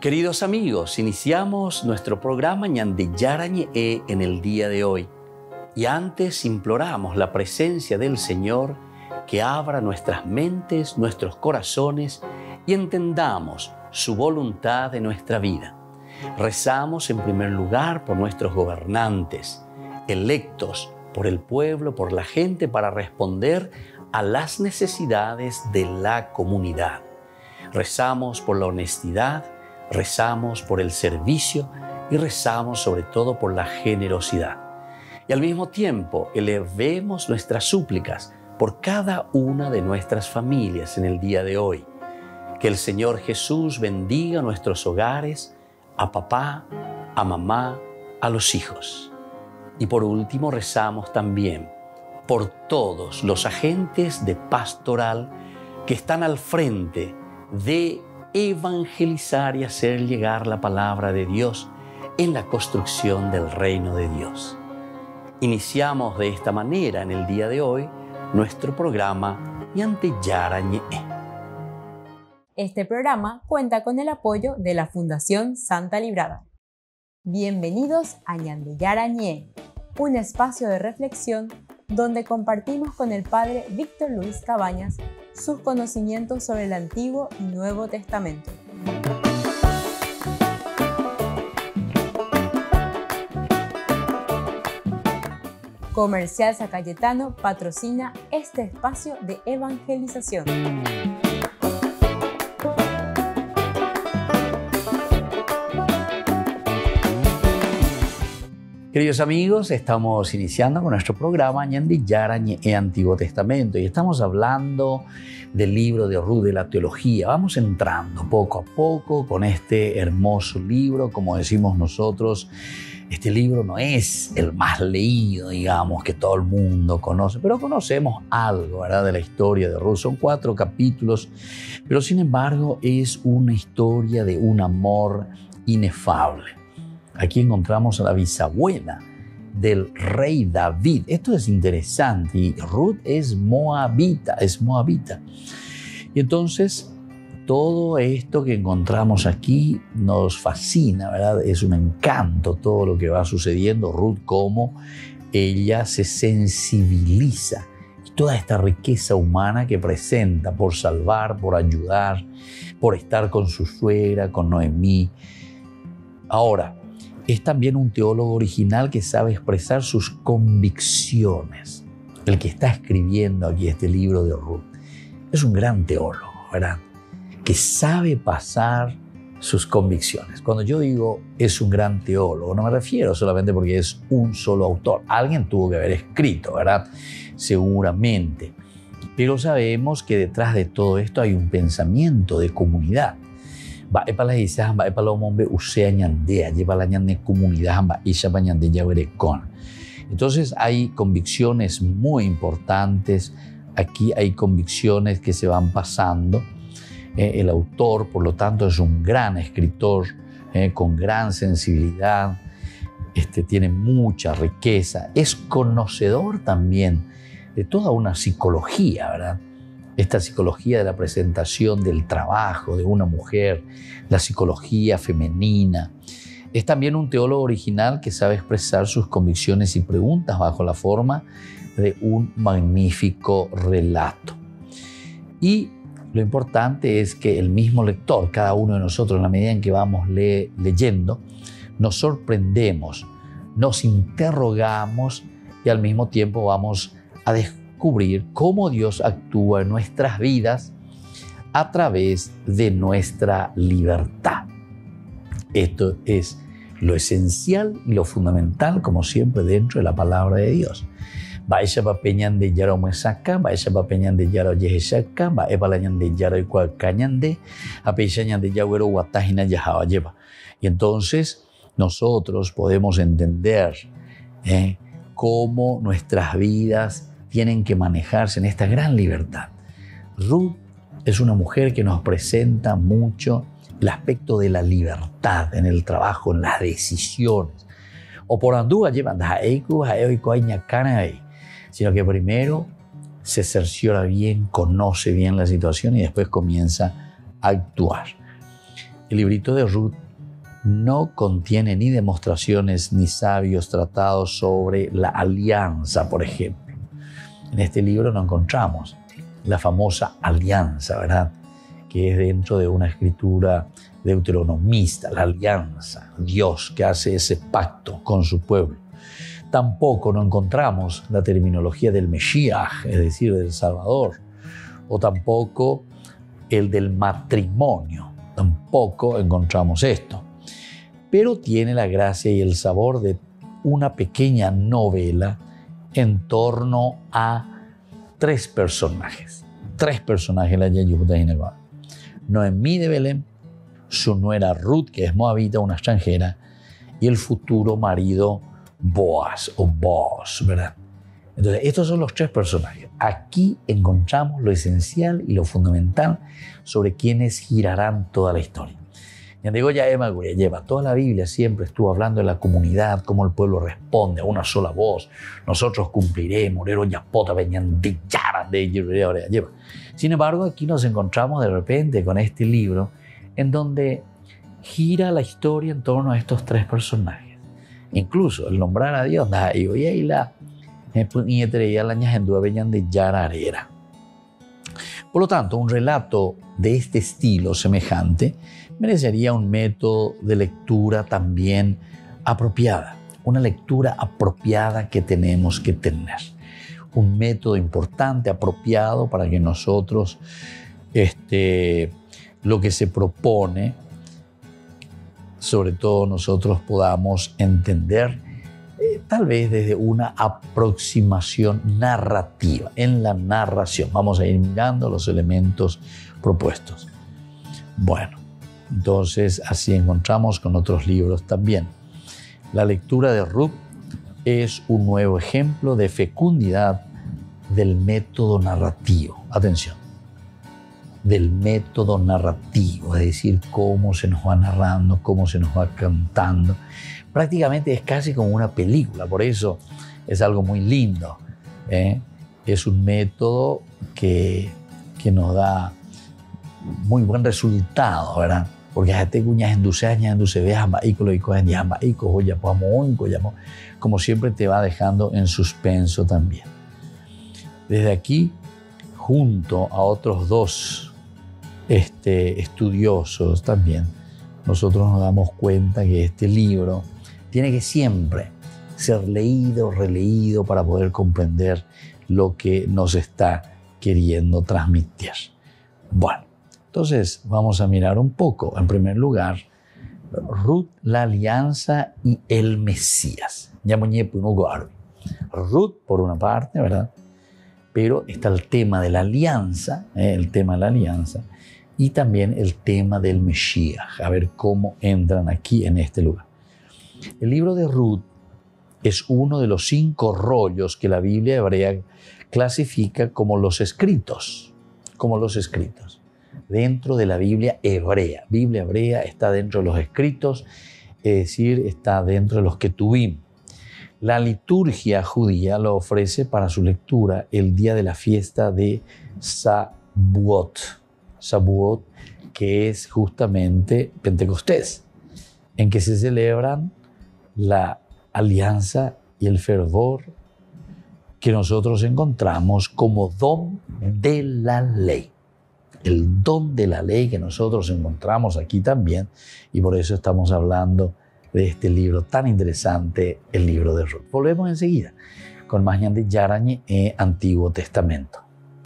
Queridos amigos, iniciamos nuestro programa Ñande Yarañe en el día de hoy. Y antes imploramos la presencia del Señor que abra nuestras mentes, nuestros corazones y entendamos su voluntad en nuestra vida. Rezamos en primer lugar por nuestros gobernantes, electos por el pueblo, por la gente, para responder a las necesidades de la comunidad. Rezamos por la honestidad, rezamos por el servicio y rezamos sobre todo por la generosidad. Y al mismo tiempo elevemos nuestras súplicas por cada una de nuestras familias en el día de hoy. Que el Señor Jesús bendiga nuestros hogares, a papá, a mamá, a los hijos. Y por último rezamos también por todos los agentes de pastoral que están al frente de evangelizar y hacer llegar la palabra de Dios en la construcción del reino de Dios. Iniciamos de esta manera en el día de hoy nuestro programa Ñande Yarañe. Este programa cuenta con el apoyo de la Fundación Santa Librada. Bienvenidos a Ñande Yarañe, un espacio de reflexión donde compartimos con el Padre Víctor Luis Cabañas sus conocimientos sobre el Antiguo y Nuevo Testamento. Comercial San Cayetano patrocina este espacio de evangelización. Queridos amigos, estamos iniciando con nuestro programa Ñande Yarañe Antiguo Testamento y estamos hablando del libro de Ruth, de la teología. Vamos entrando poco a poco con este hermoso libro. Como decimos nosotros, este libro no es el más leído, digamos, que todo el mundo conoce, pero conocemos algo, ¿verdad?, de la historia de Ruth. Son 4 capítulos, pero sin embargo es una historia de un amor inefable. Aquí encontramos a la bisabuela del rey David. Esto es interesante. Y Ruth es moabita. Y entonces, todo esto que encontramos aquí nos fascina, ¿verdad? Es un encanto todo lo que va sucediendo. Ruth, cómo ella se sensibiliza. Y toda esta riqueza humana que presenta por salvar, por ayudar, por estar con su suegra, con Noemí. Ahora, es también un teólogo original que sabe expresar sus convicciones. El que está escribiendo aquí este libro de Ruth es un gran teólogo, ¿verdad?, que sabe pasar sus convicciones. Cuando yo digo es un gran teólogo, no me refiero solamente porque es un solo autor. Alguien tuvo que haber escrito, ¿verdad?, seguramente. Pero sabemos que detrás de todo esto hay un pensamiento de comunidad. Entonces hay convicciones muy importantes. Aquí hay convicciones que se van pasando. El autor, por lo tanto, es un gran escritor, con gran sensibilidad. Tiene mucha riqueza. Es conocedor también de toda una psicología, ¿verdad? Esta psicología de la presentación del trabajo de una mujer, la psicología femenina. Es también un teólogo original que sabe expresar sus convicciones y preguntas bajo la forma de un magnífico relato. Y lo importante es que el mismo lector, cada uno de nosotros, en la medida en que vamos leyendo, nos sorprendemos, nos interrogamos y al mismo tiempo vamos a descubrir cómo Dios actúa en nuestras vidas a través de nuestra libertad. Esto es lo esencial y lo fundamental, como siempre, dentro de la palabra de Dios. Vaya papeñan de yaro muesaca, vaya papeñan de yaro yehesaca, vaya palañan de yaro y cualcañan de apechañan de yagüero guatajina yajaba lleva. Y entonces nosotros podemos entender cómo nuestras vidas tienen que manejarse en esta gran libertad. Ruth es una mujer que nos presenta mucho el aspecto de la libertad en el trabajo, en las decisiones. O por andúa llevan sino que primero se cerciora bien, conoce bien la situación y después comienza a actuar. El librito de Ruth no contiene ni demostraciones ni sabios tratados sobre la alianza, por ejemplo. En este libro no encontramos la famosa alianza, ¿verdad? Que es dentro de una escritura deuteronomista, la alianza, Dios que hace ese pacto con su pueblo. Tampoco no encontramos la terminología del Mesías, es decir, del Salvador, o tampoco el del matrimonio. Tampoco encontramos esto. Pero tiene la gracia y el sabor de una pequeña novela en torno a tres personajes. Tres personajes la Yayuta Ginebra. Noemí de Belén, su nuera Ruth, que es moabita, una extranjera, y el futuro marido Boaz o Boaz, ¿verdad? Entonces, estos son los tres personajes. Aquí encontramos lo esencial y lo fundamental sobre quienes girarán toda la historia. Y digo, ya lleva toda la Biblia, siempre estuvo hablando de la comunidad, cómo el pueblo responde a una sola voz. Nosotros cumpliremos. Sin embargo, aquí nos encontramos de repente con este libro en donde gira la historia en torno a estos tres personajes. Incluso el nombrar a Dios, por lo tanto, un relato de este estilo semejante merecería un método de lectura también apropiada, una lectura apropiada que tenemos que tener, un método importante, apropiado para que nosotros lo que se propone, sobre todo nosotros podamos entender tal vez desde una aproximación narrativa. En la narración vamos a ir mirando los elementos propuestos. Bueno, entonces así encontramos con otros libros también. La lectura de Ruth es un nuevo ejemplo de fecundidad del método narrativo. Atención, del método narrativo, es decir, cómo se nos va narrando, cómo se nos va cantando. Prácticamente es casi como una película, por eso es algo muy lindo. Es un método que nos da muy buen resultado, ¿verdad? Porque como siempre te va dejando en suspenso también. Desde aquí, junto a otros dos estudiosos también, nosotros nos damos cuenta que este libro tiene que siempre ser leído, releído para poder comprender lo que nos está queriendo transmitir. Bueno, entonces vamos a mirar un poco, en primer lugar, Ruth, la alianza y el Mesías. Ruth, por una parte, ¿verdad? Pero está el tema de la alianza, y también el tema del Mesías, a ver cómo entran aquí en este lugar. El libro de Ruth es uno de los 5 rollos que la Biblia hebrea clasifica como los escritos, dentro de la Biblia hebrea. Biblia hebrea está dentro de los escritos, es decir, está dentro de los que tuvimos. La liturgia judía lo ofrece para su lectura el día de la fiesta de Shavuot, que es justamente Pentecostés, en que se celebran la alianza y el fervor que nosotros encontramos como don de la ley. El don de la ley que nosotros encontramos aquí también, y por eso estamos hablando de este libro tan interesante, el libro de Ruth. Volvemos enseguida con más Ñande Yarañe Antiguo Testamento.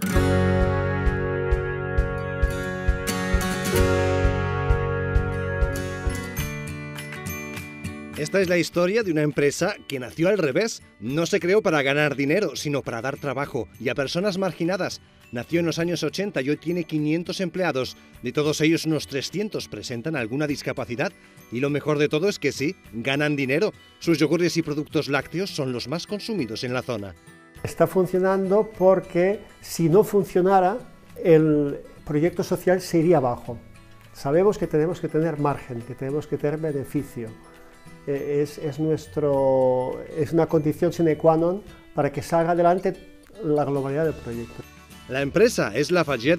Esta es la historia de una empresa que nació al revés. No se creó para ganar dinero, sino para dar trabajo y a personas marginadas. Nació en los años 80 y hoy tiene 500 empleados. De todos ellos, unos 300 presentan alguna discapacidad. Y lo mejor de todo es que sí, ganan dinero. Sus yogures y productos lácteos son los más consumidos en la zona. Está funcionando porque si no funcionara, el proyecto social se iría abajo. Sabemos que tenemos que tener margen, que tenemos que tener beneficio. Es una condición sine qua non para que salga adelante la globalidad del proyecto. La empresa es La Fageda.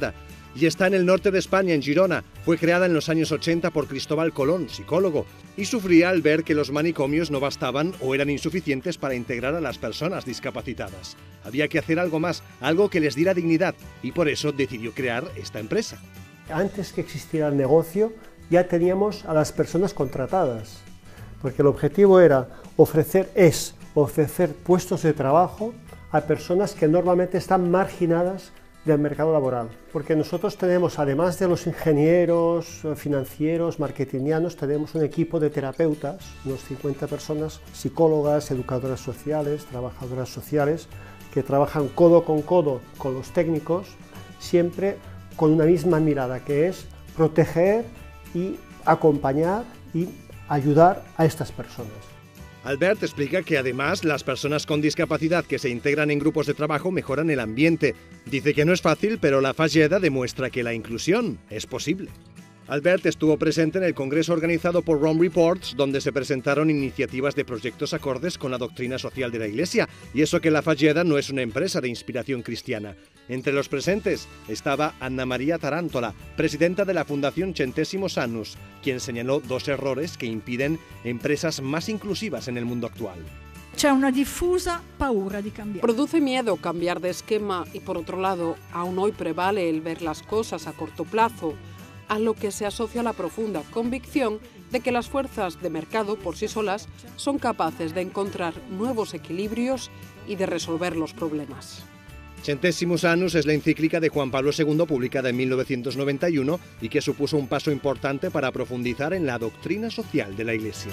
y está en el norte de España, en Girona. Fue creada en los años 80 por Cristóbal Colón, psicólogo, y sufría al ver que los manicomios no bastaban o eran insuficientes para integrar a las personas discapacitadas. Había que hacer algo más, algo que les diera dignidad, y por eso decidió crear esta empresa. Antes que existiera el negocio, ya teníamos a las personas contratadas, porque el objetivo era ofrecer puestos de trabajo a personas que normalmente están marginadas del mercado laboral, porque nosotros tenemos, además de los ingenieros, financieros, marketingianos, tenemos un equipo de terapeutas, unos 50 personas, psicólogas, educadoras sociales, trabajadoras sociales, que trabajan codo con los técnicos, siempre con una misma mirada, que es proteger y acompañar y ayudar a estas personas. Albert explica que además las personas con discapacidad que se integran en grupos de trabajo mejoran el ambiente. Dice que no es fácil, pero la Falleda demuestra que la inclusión es posible. Albert estuvo presente en el congreso organizado por Rome Reports, donde se presentaron iniciativas de proyectos acordes con la doctrina social de la Iglesia, y eso que la Falleda no es una empresa de inspiración cristiana. Entre los presentes estaba Anna María Tarantola, presidenta de la Fundación Centésimos Annus, quien señaló 2 errores que impiden empresas más inclusivas en el mundo actual. C'è una diffusa paura di cambiare. Produce miedo cambiar de esquema y, por otro lado, aún hoy prevale el ver las cosas a corto plazo, a lo que se asocia la profunda convicción de que las fuerzas de mercado por sí solas son capaces de encontrar nuevos equilibrios y de resolver los problemas. Centésimos Annus es la encíclica de Juan Pablo II publicada en 1991 y que supuso un paso importante para profundizar en la doctrina social de la Iglesia.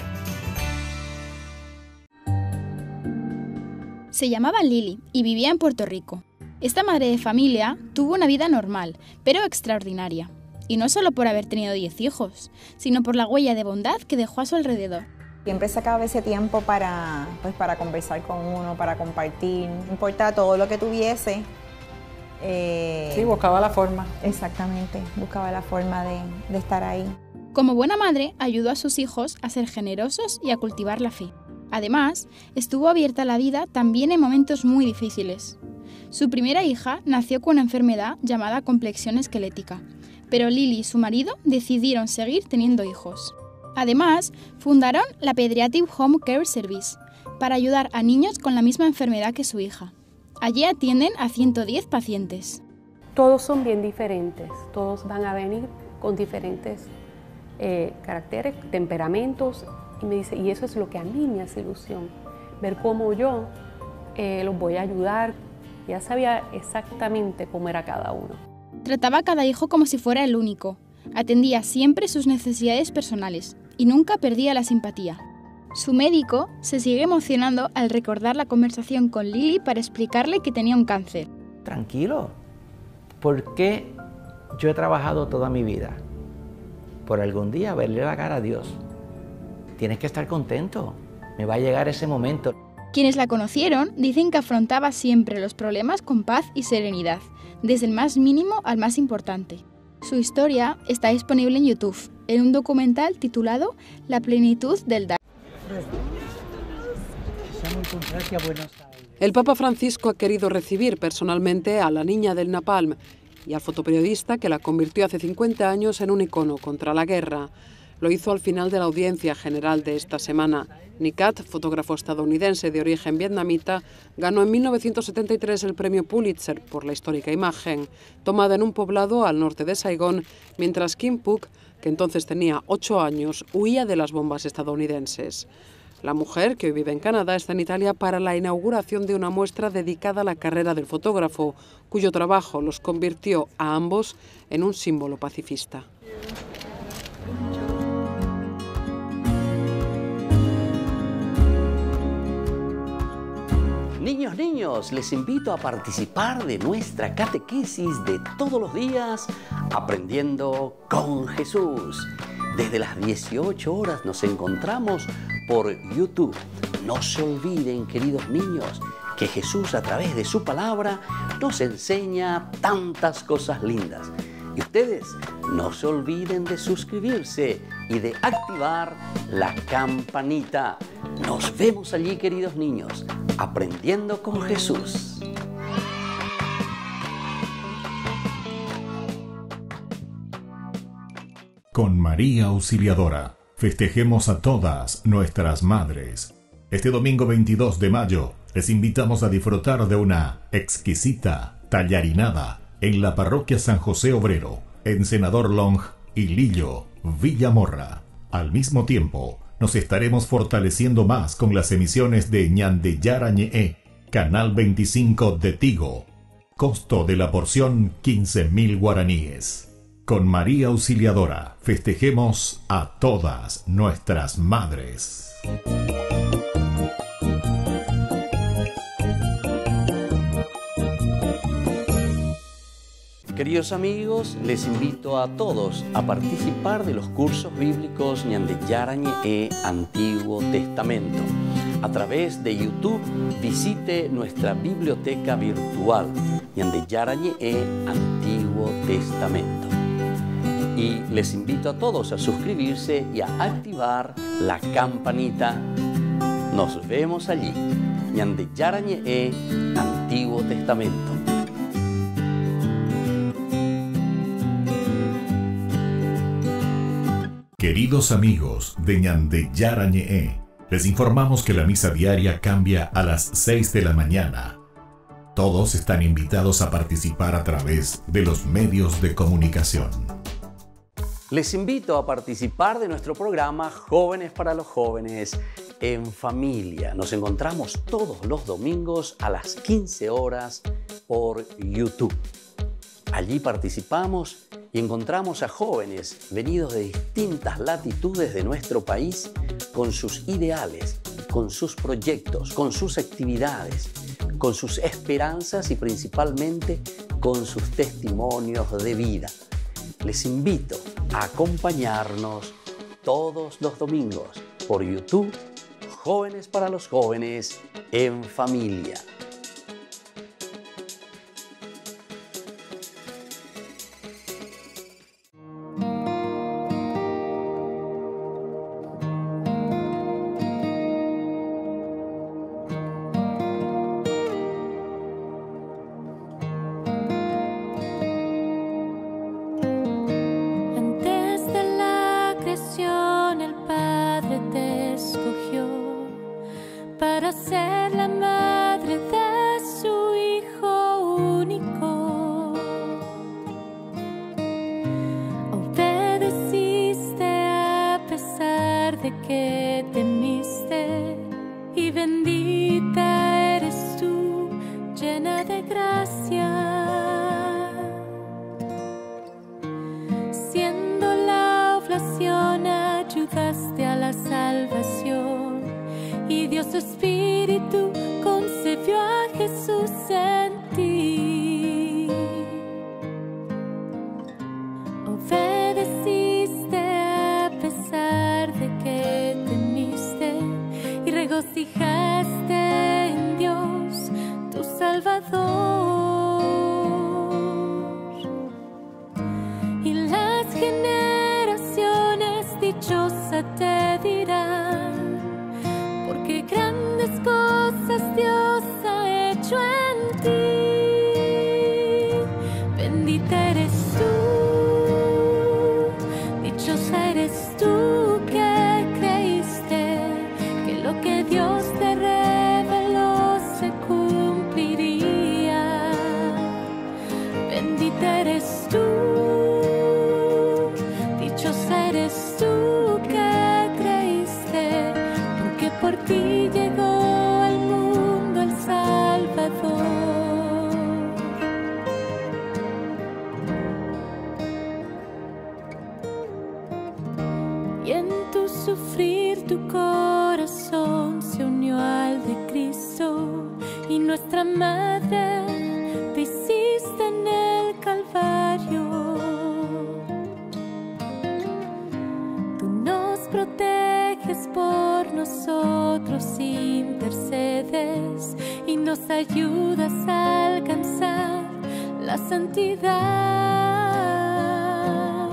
Se llamaba Lily y vivía en Puerto Rico. Esta madre de familia tuvo una vida normal, pero extraordinaria. Y no solo por haber tenido 10 hijos, sino por la huella de bondad que dejó a su alrededor. Siempre sacaba ese tiempo para conversar con uno, para compartir, no importa todo lo que tuviese. Sí, buscaba la forma. Exactamente, buscaba la forma de estar ahí. Como buena madre, ayudó a sus hijos a ser generosos y a cultivar la fe. Además, estuvo abierta a la vida también en momentos muy difíciles. Su primera hija nació con una enfermedad llamada complexión esquelética, pero Lily y su marido decidieron seguir teniendo hijos. Además, fundaron la Pediatric Home Care Service para ayudar a niños con la misma enfermedad que su hija. Allí atienden a 110 pacientes. Todos son bien diferentes, todos van a venir con diferentes caracteres, temperamentos, y me dice, y eso es lo que a mí me hace ilusión, ver cómo yo los voy a ayudar. Ya sabía exactamente cómo era cada uno. Trataba a cada hijo como si fuera el único. Atendía siempre sus necesidades personales y nunca perdía la simpatía. Su médico se sigue emocionando al recordar la conversación con Lily para explicarle que tenía un cáncer. Tranquilo, porque yo he trabajado toda mi vida por algún día verle la cara a Dios. Tienes que estar contento, me va a llegar ese momento. Quienes la conocieron dicen que afrontaba siempre los problemas con paz y serenidad, desde el más mínimo al más importante. Su historia está disponible en YouTube, en un documental titulado La plenitud del dar. El Papa Francisco ha querido recibir personalmente a la niña del napalm y al fotoperiodista que la convirtió hace 50 años en un icono contra la guerra. Lo hizo al final de la audiencia general de esta semana. Nicat, fotógrafo estadounidense de origen vietnamita, ganó en 1973 el premio Pulitzer por la histórica imagen, tomada en un poblado al norte de Saigón, mientras Kim Phuc, que entonces tenía 8 años, huía de las bombas estadounidenses. La mujer, que hoy vive en Canadá, está en Italia para la inauguración de una muestra dedicada a la carrera del fotógrafo, cuyo trabajo los convirtió a ambos en un símbolo pacifista. Niños, les invito a participar de nuestra catequesis de todos los días, Aprendiendo con Jesús. Desde las 18 horas nos encontramos por YouTube. No se olviden, queridos niños, que Jesús a través de su palabra nos enseña tantas cosas lindas. Y ustedes no se olviden de suscribirse y de activar la campanita. Nos vemos allí, queridos niños, Aprendiendo con Jesús. con María Auxiliadora. Festejemos a todas nuestras madres. Este domingo 22 de mayo les invitamos a disfrutar de una exquisita tallarinada en la parroquia San José Obrero, en Senador Long y Lillo, Villamorra. Al mismo tiempo, nos estaremos fortaleciendo más con las emisiones de Ñandeyara Ñe'e, Canal 25 de Tigo. Costo de la porción 15.000 guaraníes. Con María Auxiliadora, festejemos a todas nuestras madres. Queridos amigos, les invito a todos a participar de los cursos bíblicos Ñandeyara Ñe'e Antiguo Testamento. A través de YouTube, visite nuestra biblioteca virtual Ñandeyara Ñe'e Antiguo Testamento. Y les invito a todos a suscribirse y a activar la campanita. Nos vemos allí. Ñandeyara Ñe'e Antiguo Testamento. Queridos amigos de Ñandeyara Ñe'e, les informamos que la misa diaria cambia a las 6 de la mañana. Todos están invitados a participar a través de los medios de comunicación. Les invito a participar de nuestro programa Jóvenes para los Jóvenes en Familia. Nos encontramos todos los domingos a las 15 horas por YouTube. Allí participamos y encontramos a jóvenes venidos de distintas latitudes de nuestro país con sus ideales, con sus proyectos, con sus actividades, con sus esperanzas y principalmente con sus testimonios de vida. Les invito a acompañarnos todos los domingos por YouTube, Jóvenes para los Jóvenes en Familia. Para ser la madre de su Hijo único, obedeciste a pesar de que temiste, y bendita eres tú, llena de gracia. Siendo la oblación, ayudaste a la salvación, y Dios Espíritu concebió a Jesús en ti. Obedeciste a pesar de que temiste, y regocijaste en Dios tu Salvador. Y las generaciones dichosas te dirán, porque grandes cosas Dios ha hecho en ti. Bendita eres tú, dichosa eres tú que creíste que lo que Dios te reveló se cumpliría. Bendita eres tú, dichosa eres tú que creíste, porque por ti llegó al mundo el Salvador. Y en tu sufrir tu corazón se unió al de Cristo, y nuestra madre te hiciste en el Calvario. Tú nos proteges, por nosotros intercedes, y nos ayudas a alcanzar la santidad.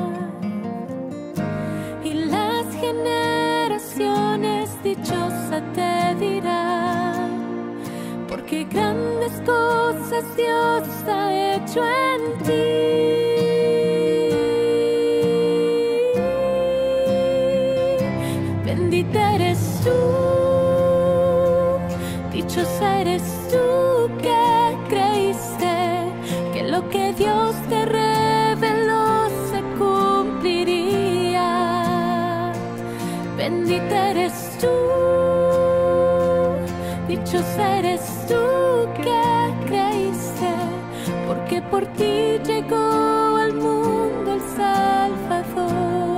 Y las generaciones dichosas te dirán, porque grandes cosas Dios ha hecho en ti. bendita eres tú, dichosa eres tú que creíste que lo que Dios te reveló se cumpliría. Bendita eres tú, dichosa eres tú que creíste, porque por ti llegó al mundo el Salvador.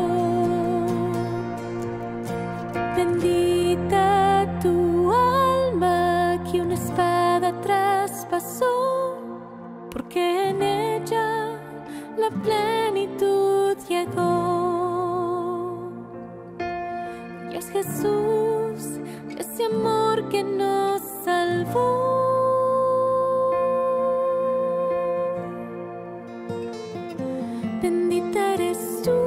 Bendita tu alma que una espada traspasó, porque en ella la plenitud llegó. Y es Jesús, ese amor que nos salvó. Bendita eres tú,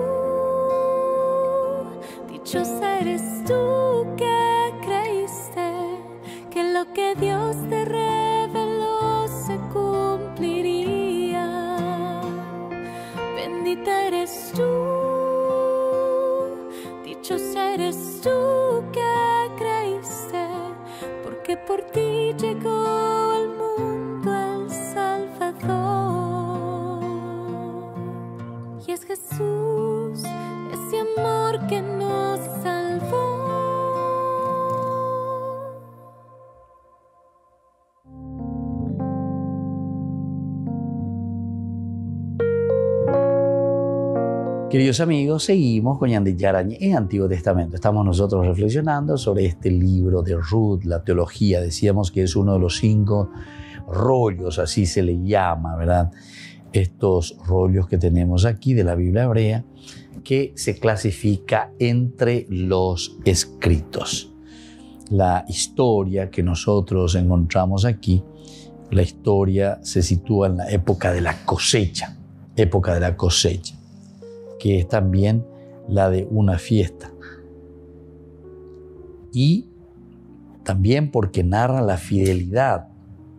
dichosa eres tú que creíste que lo que Dios te reveló se cumpliría. Bendita eres tú, dichosa eres tú que creíste, porque por ti llegó al mundo el Salvador. Y es Jesús, ese amor que nos salvó. Queridos amigos, seguimos con Ñande Yarañé en Antiguo Testamento. Estamos nosotros reflexionando sobre este libro de Ruth, la teología. Decíamos que es uno de los 5 rollos, así se le llama, ¿verdad? Estos rollos que tenemos aquí de la Biblia hebrea, que se clasifica entre los escritos. La historia que nosotros encontramos aquí, la historia se sitúa en la época de la cosecha, que es también la de una fiesta. Y también porque narra la fidelidad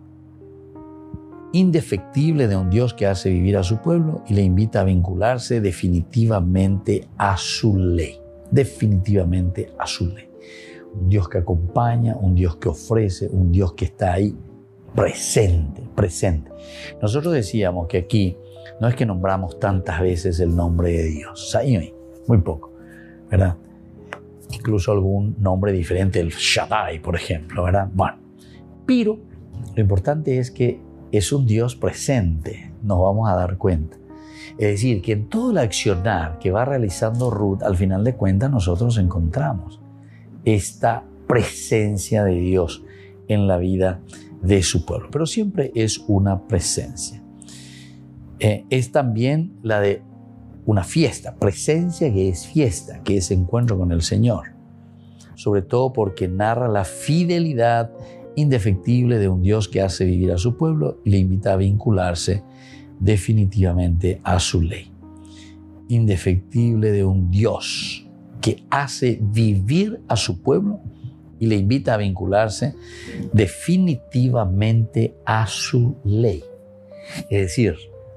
indefectible de un Dios que hace vivir a su pueblo y le invita a vincularse definitivamente a su ley. Definitivamente a su ley. Un Dios que acompaña, un Dios que ofrece, un Dios que está ahí presente. Nosotros decíamos que aquí no es que nombramos tantas veces el nombre de Dios, muy poco, ¿verdad? Incluso algún nombre diferente, el Shaddai, por ejemplo, ¿verdad? Bueno, pero lo importante es que es un Dios presente, nos vamos a dar cuenta. Es decir, que en todo el accionar que va realizando Ruth, al final de cuentas nosotros encontramos esta presencia de Dios en la vida de su pueblo, pero siempre es una presencia. Es también la de una fiesta, presencia que es fiesta, que es encuentro con el Señor, sobre todo porque narra la fidelidad indefectible de un Dios que hace vivir a su pueblo y le invita a vincularse definitivamente a su ley. Indefectible de un Dios que hace vivir a su pueblo y le invita a vincularse definitivamente a su ley. Es decir,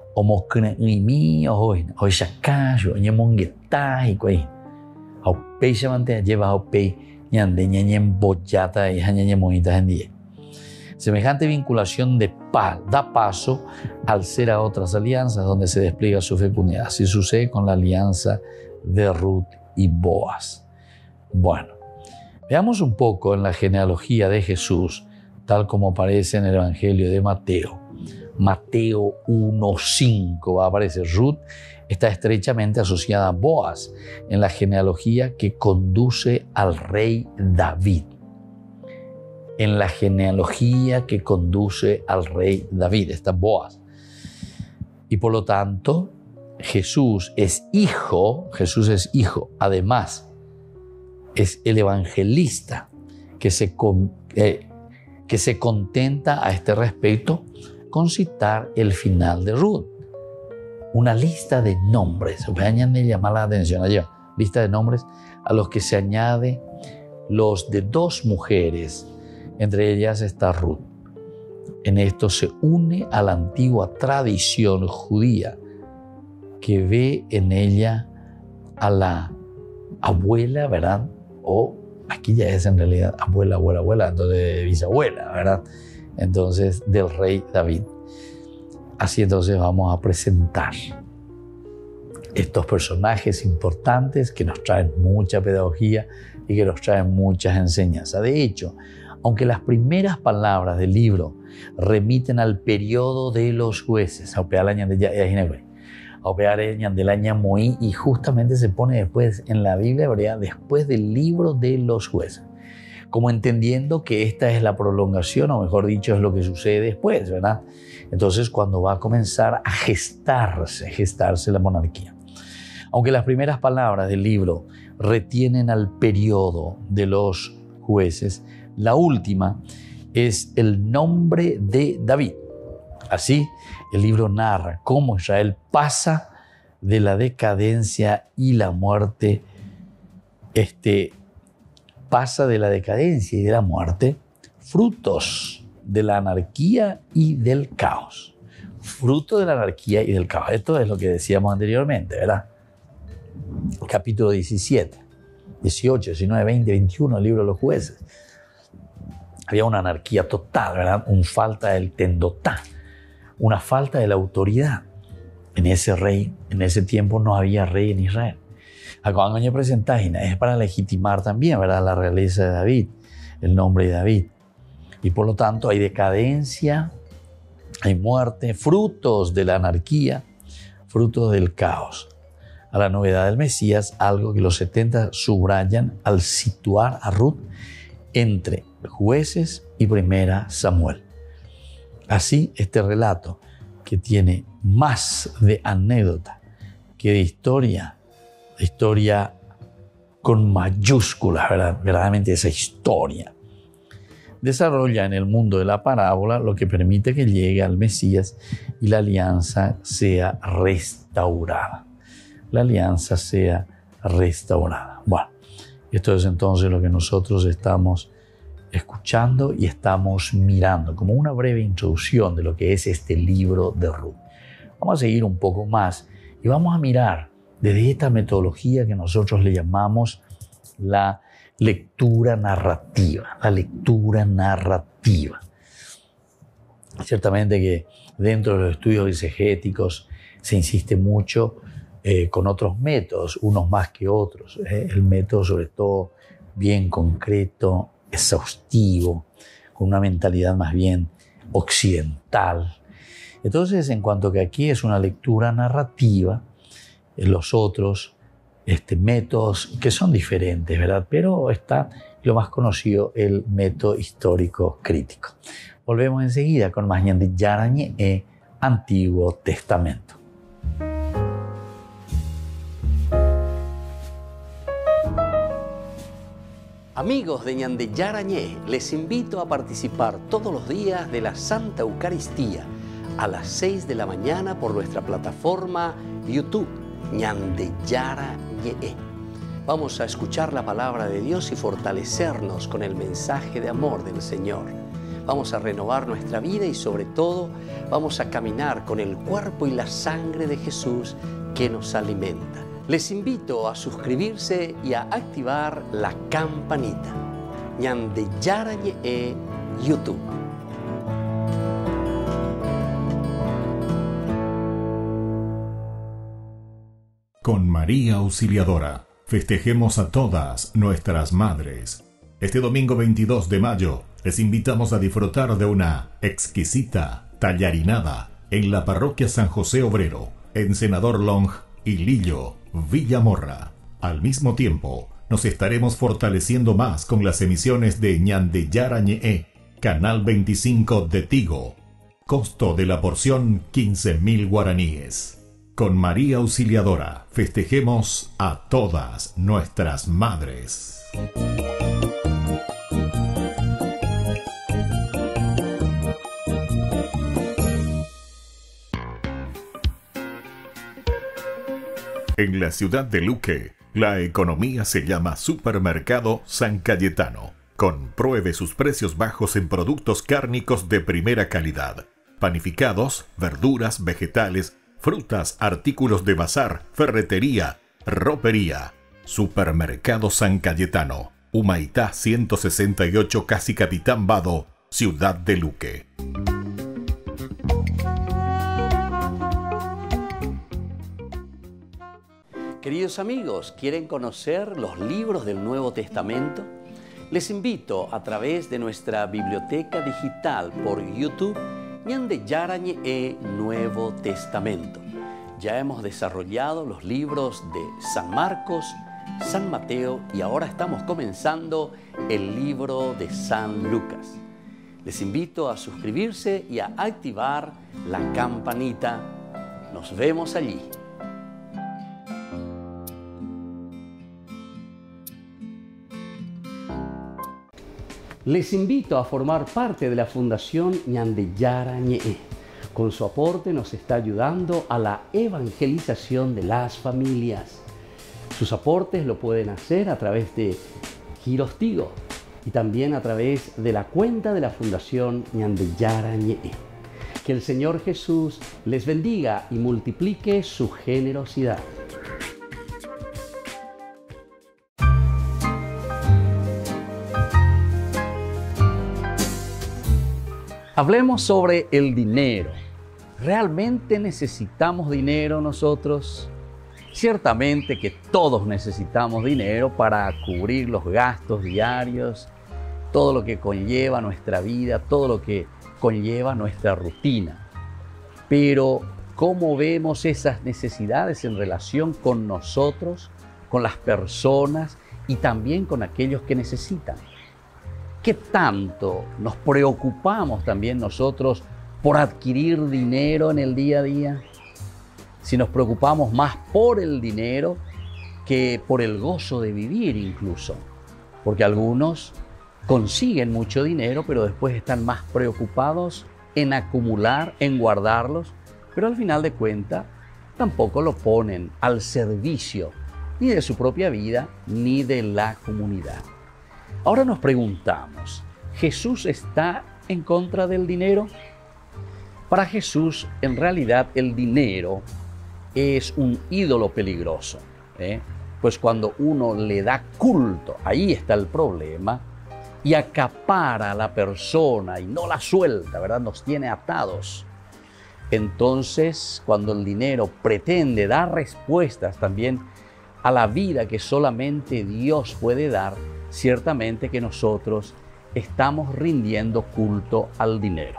semejante vinculación de paz da paso al ser a otras alianzas donde se despliega su fecundidad. Así sucede con la alianza de Ruth y Boaz. Bueno, veamos un poco en la genealogía de Jesús, tal como aparece en el Evangelio de Mateo. Mateo 1:5 aparece. Ruth está estrechamente asociada a Boaz en la genealogía que conduce al rey David. En la genealogía que conduce al rey David está Boaz. Y por lo tanto, Jesús es hijo. Además, es el evangelista que se contenta a este respecto con citar el final de Ruth. Una lista de nombres. Me llama la atención allá. Lista de nombres a los que se añade los de 2 mujeres. Entre ellas está Ruth. En esto se une a la antigua tradición judía que ve en ella a la abuela, ¿verdad?, o aquí ya es en realidad abuela, entonces bisabuela, ¿verdad? Entonces, del rey David. Así entonces vamos a presentar estos personajes importantes que nos traen mucha pedagogía y que nos traen muchas enseñanzas. De hecho, aunque las primeras palabras del libro remiten al periodo de los jueces, y justamente se pone después en la Biblia hebrea, después del libro de los jueces, como entendiendo que esta es la prolongación, o mejor dicho, es lo que sucede después, ¿verdad? Entonces, cuando va a comenzar a gestarse la monarquía. Aunque las primeras palabras del libro retienen al periodo de los jueces, la última es el nombre de David. Así, el libro narra cómo Israel pasa de la decadencia y la muerte, pasa de la decadencia y de la muerte, frutos de la anarquía y del caos. Fruto de la anarquía y del caos. Esto es lo que decíamos anteriormente, ¿verdad? Capítulo 17, 18, 19, 20, 21, el libro de los jueces. Había una anarquía total, ¿verdad? Una falta del tendotá, una falta de la autoridad. En ese tiempo no había rey en Israel. Cuando me presentáis, es para legitimar también, ¿verdad?, la realeza de David, el nombre de David. Y por lo tanto hay decadencia, hay muerte, frutos de la anarquía, frutos del caos. A la novedad del Mesías, algo que los 70 subrayan al situar a Ruth entre Jueces y Primera Samuel. Así, este relato, que tiene más de anécdota que de historia con mayúsculas, ¿verdad? Verdaderamente esa historia, desarrolla en el mundo de la parábola lo que permite que llegue al Mesías y la alianza sea restaurada. La alianza sea restaurada. Bueno, esto es entonces lo que nosotros estamos escuchando y estamos mirando como una breve introducción de lo que es este libro de Ruth. Vamos a seguir un poco más y vamos a mirar desde esta metodología que nosotros le llamamos la lectura narrativa. La lectura narrativa. Ciertamente que dentro de los estudios exegéticos se insiste mucho con otros métodos, unos más que otros. El método sobre todo bien concreto, exhaustivo, con una mentalidad más bien occidental. Entonces, en cuanto que aquí es una lectura narrativa, los otros métodos que son diferentes, ¿verdad? Pero está lo más conocido, el método histórico crítico. Volvemos enseguida con más Ñande Yarañe, Antiguo Testamento. Amigos de Ñande Yarañé, les invito a participar todos los días de la Santa Eucaristía a las 6 de la mañana por nuestra plataforma YouTube, Ñande Yarañé. Vamos a escuchar la palabra de Dios y fortalecernos con el mensaje de amor del Señor. Vamos a renovar nuestra vida y sobre todo vamos a caminar con el cuerpo y la sangre de Jesús que nos alimenta. Les invito a suscribirse y a activar la campanita. Ñande Yarañé YouTube. Con María Auxiliadora, festejemos a todas nuestras madres. Este domingo 22 de mayo, les invitamos a disfrutar de una exquisita tallarinada en la parroquia San José Obrero, en Senador Long y Lillo, Villamorra. Al mismo tiempo, nos estaremos fortaleciendo más con las emisiones de Ñande Yarañé, Canal 25 de Tigo. Costo de la porción 15.000 guaraníes. Con María Auxiliadora, festejemos a todas nuestras madres. En la ciudad de Luque, la economía se llama Supermercado San Cayetano. Compruebe sus precios bajos en productos cárnicos de primera calidad. Panificados, verduras, vegetales, frutas, artículos de bazar, ferretería, ropería. Supermercado San Cayetano, Humaitá 168, casi Capitán Vado, Ciudad de Luque. Queridos amigos, ¿quieren conocer los libros del Nuevo Testamento? Les invito a través de nuestra biblioteca digital por YouTube, Ñande Yarañe e Nuevo Testamento. Ya hemos desarrollado los libros de San Marcos, San Mateo y ahora estamos comenzando el libro de San Lucas. Les invito a suscribirse y a activar la campanita. Nos vemos allí. Les invito a formar parte de la Fundación Ñande Yarañe. Con su aporte nos está ayudando a la evangelización de las familias. Sus aportes lo pueden hacer a través de Giros Tigo y también a través de la cuenta de la Fundación Ñande Yarañe. Que el Señor Jesús les bendiga y multiplique su generosidad. Hablemos sobre el dinero. ¿Realmente necesitamos dinero nosotros? Ciertamente que todos necesitamos dinero para cubrir los gastos diarios, todo lo que conlleva nuestra vida, todo lo que conlleva nuestra rutina. Pero, ¿cómo vemos esas necesidades en relación con nosotros, con las personas y también con aquellos que necesitan? ¿Qué tanto nos preocupamos también nosotros por adquirir dinero en el día a día? Si nos preocupamos más por el dinero que por el gozo de vivir incluso. Porque algunos consiguen mucho dinero, pero después están más preocupados en acumular, en guardarlos, pero al final de cuentas tampoco lo ponen al servicio ni de su propia vida ni de la comunidad. Ahora nos preguntamos, ¿Jesús está en contra del dinero? Para Jesús, en realidad, el dinero es un ídolo peligroso, pues cuando uno le da culto, ahí está el problema, y acapara a la persona y no la suelta, ¿verdad? Nos tiene atados. Entonces, cuando el dinero pretende dar respuestas también a la vida que solamente Dios puede dar, ciertamente que nosotros estamos rindiendo culto al dinero.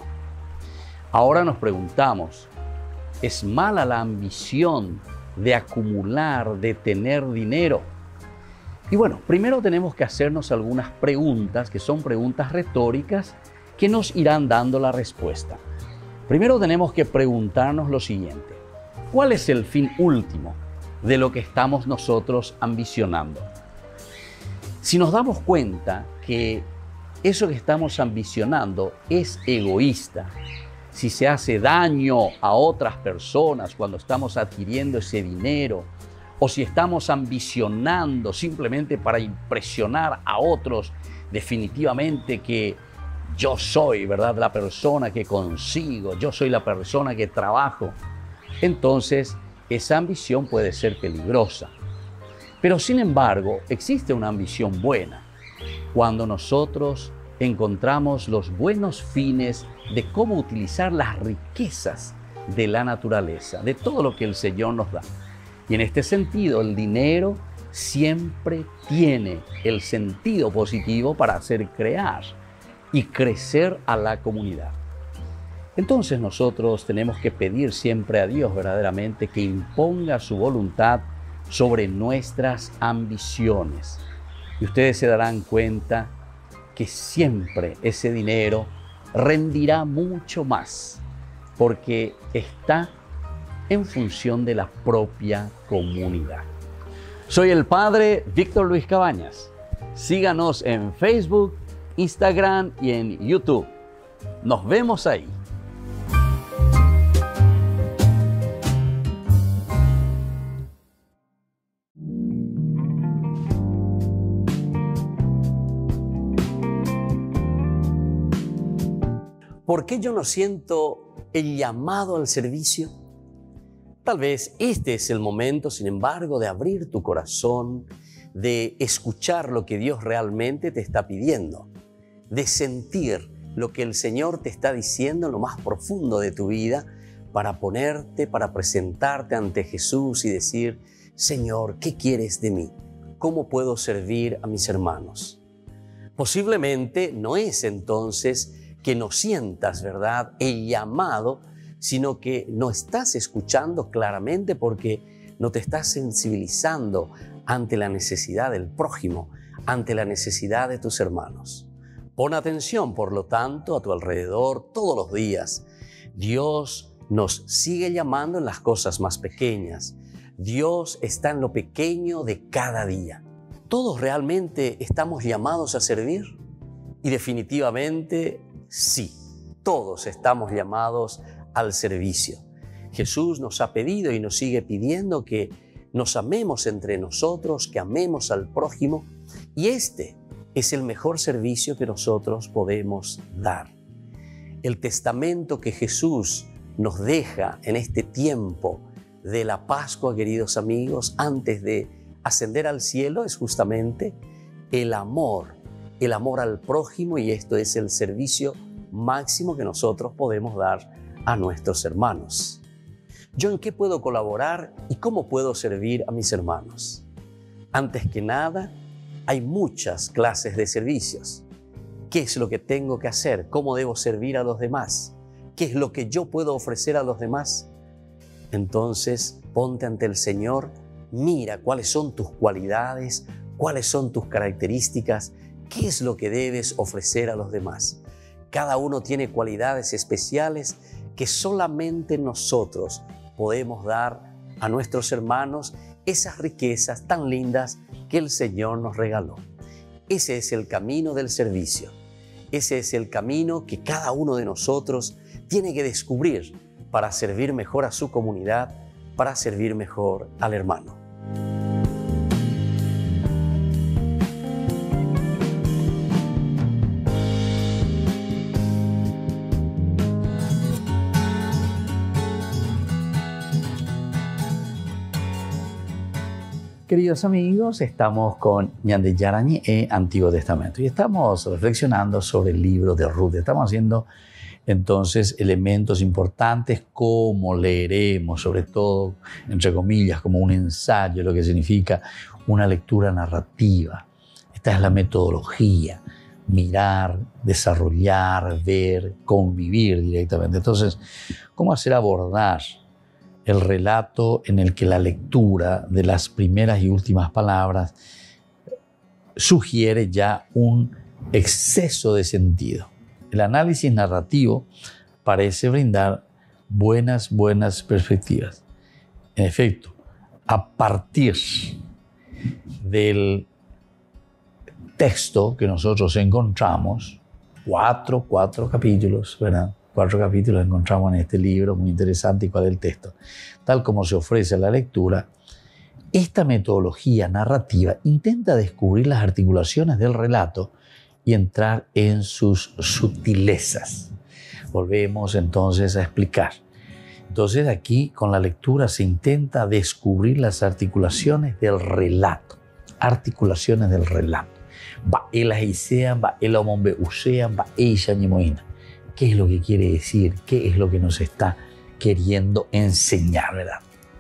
Ahora nos preguntamos, ¿es mala la ambición de acumular, de tener dinero? Y bueno, primero tenemos que hacernos algunas preguntas, que son preguntas retóricas, que nos irán dando la respuesta. Primero tenemos que preguntarnos lo siguiente, ¿cuál es el fin último de lo que estamos nosotros ambicionando? Si nos damos cuenta que eso que estamos ambicionando es egoísta, si se hace daño a otras personas cuando estamos adquiriendo ese dinero, o si estamos ambicionando simplemente para impresionar a otros, definitivamente que yo soy, ¿verdad?, la persona que consigo, yo soy la persona que trabajo, entonces esa ambición puede ser peligrosa. Pero sin embargo, existe una ambición buena cuando nosotros encontramos los buenos fines de cómo utilizar las riquezas de la naturaleza, de todo lo que el Señor nos da. Y en este sentido, el dinero siempre tiene el sentido positivo para hacer crear y crecer a la comunidad. Entonces nosotros tenemos que pedir siempre a Dios verdaderamente que imponga su voluntad sobre nuestras ambiciones. Y ustedes se darán cuenta que siempre ese dinero rendirá mucho más porque está en función de la propia comunidad. Soy el Padre Víctor Luis Cabañas. Síganos en Facebook, Instagram y en YouTube. Nos vemos ahí. ¿Por qué yo no siento el llamado al servicio? Tal vez este es el momento, sin embargo, de abrir tu corazón, de escuchar lo que Dios realmente te está pidiendo, de sentir lo que el Señor te está diciendo en lo más profundo de tu vida, para ponerte, para presentarte ante Jesús y decir: Señor, ¿qué quieres de mí? ¿Cómo puedo servir a mis hermanos? Posiblemente no es entonces que no sientas, ¿verdad?, el llamado, sino que no estás escuchando claramente porque no te estás sensibilizando ante la necesidad del prójimo, ante la necesidad de tus hermanos. Pon atención, por lo tanto, a tu alrededor todos los días. Dios nos sigue llamando en las cosas más pequeñas. Dios está en lo pequeño de cada día. ¿Todos realmente estamos llamados a servir? Y definitivamente sí, todos estamos llamados al servicio. Jesús nos ha pedido y nos sigue pidiendo que nos amemos entre nosotros, que amemos al prójimo, y este es el mejor servicio que nosotros podemos dar. El testamento que Jesús nos deja en este tiempo de la Pascua, queridos amigos, antes de ascender al cielo, es justamente el amor al prójimo, y esto es el servicio máximo que nosotros podemos dar a nuestros hermanos. ¿Yo en qué puedo colaborar y cómo puedo servir a mis hermanos? Antes que nada, hay muchas clases de servicios. ¿Qué es lo que tengo que hacer? ¿Cómo debo servir a los demás? ¿Qué es lo que yo puedo ofrecer a los demás? Entonces, ponte ante el Señor, mira cuáles son tus cualidades, cuáles son tus características, qué es lo que debes ofrecer a los demás. Cada uno tiene cualidades especiales que solamente nosotros podemos dar a nuestros hermanos, esas riquezas tan lindas que el Señor nos regaló. Ese es el camino del servicio. Ese es el camino que cada uno de nosotros tiene que descubrir para servir mejor a su comunidad, para servir mejor al hermano. Queridos amigos, estamos con Ñande Yarañé, Antiguo Testamento, y estamos reflexionando sobre el libro de Ruth. Estamos haciendo entonces elementos importantes, como leeremos, sobre todo, entre comillas, como un ensayo, lo que significa una lectura narrativa. Esta es la metodología: mirar, desarrollar, ver, convivir directamente. Entonces, ¿cómo hacer abordar el relato en el que la lectura de las primeras y últimas palabras sugiere ya un exceso de sentido? El análisis narrativo parece brindar buenas perspectivas. En efecto, a partir del texto que nosotros encontramos, cuatro capítulos, ¿verdad? 4 capítulos encontramos en este libro, muy interesante. ¿Y cuál es el texto? Tal como se ofrece a la lectura, esta metodología narrativa intenta descubrir las articulaciones del relato y entrar en sus sutilezas. Volvemos entonces a explicar. Entonces aquí con la lectura se intenta descubrir las articulaciones del relato. Articulaciones del relato. ¿Qué es lo que quiere decir? ¿Qué es lo que nos está queriendo enseñar, verdad?